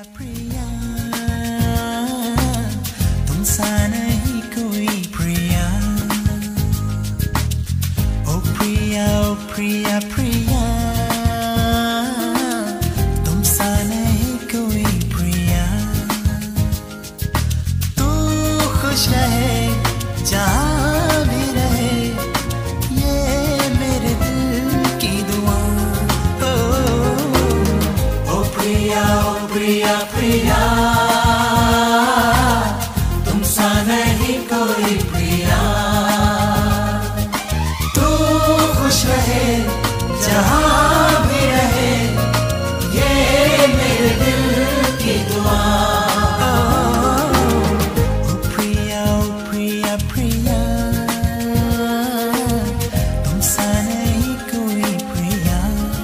प्रिया तुमसा नहीं कोई प्रिया, ओ प्रिया ओ प्रिया प्रिया तुमसा नहीं कोई प्रिया। तू खुश रहे जहाँ भी रहे ये मेरे दिल की दुआ। ओ प्रिया प्रिया तुमसा नहीं कोई प्रिया। तू खुश रहे जहाँ भी रहे ये मेरे दिल की दुआ। ओ प्रिया प्रिया तुमसा नहीं कोई प्रिया।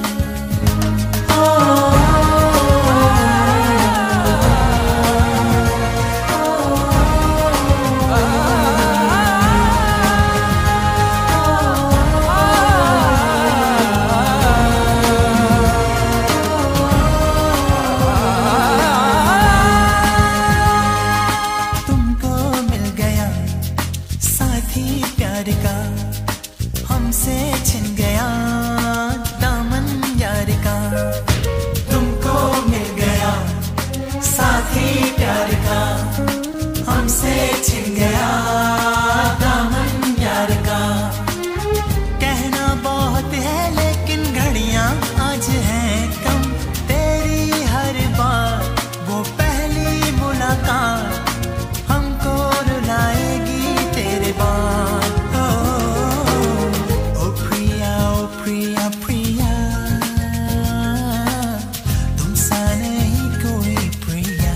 प्यार का हमसे छिन गया दामन यार का, तुमको मिल गया साथी प्यार का हमसे छिन गया दामन यार का। कहना बहुत है लेकिन घड़ियां आज हैं कम, तेरी हर बार वो पहली मुलाकात हमको रुलाएगी तेरे बाद। प्रिया प्रिया तुमसा नहीं कोई प्रिया।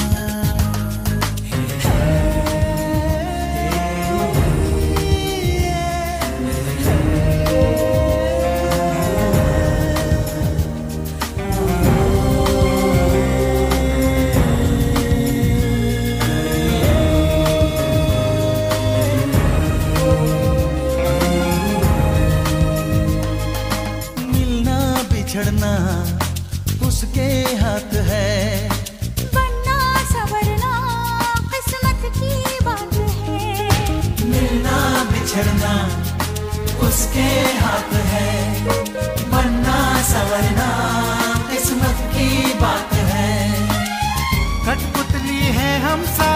बिछड़ना उसके हाथ है, बनना संवरना किस्मत की बात है। मिलना बिछड़ना उसके हाथ है, बनना संवरना किस्मत की बात है। कठपुतली है हम सब